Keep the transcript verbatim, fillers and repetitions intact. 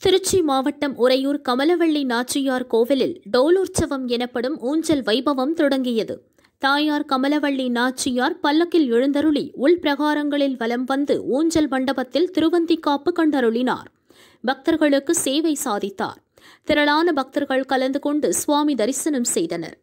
திருச்சி மாவட்டம் உறையூர் கமலவள்ளி நாச்சியார் கோவிலில் டோலுற்சவம் எனப்படும் ஊஞ்சல் வைபவம் தொடங்கியது. தாயார் கமலவள்ளி நாச்சியார் பல்லக்கில் எழுந்தருளி உள்பிரகாரங்களில் வலம் வந்து ஊஞ்சல் மண்டபத்தில் திருவந்திக்காப்பு கண்டருளினார். பக்தர்களுக்கு சேவை சாதித்தார். திரளான பக்தர்கள் கலந்து கொண்டு சுவாமி தரிசனம் செய்தனர்.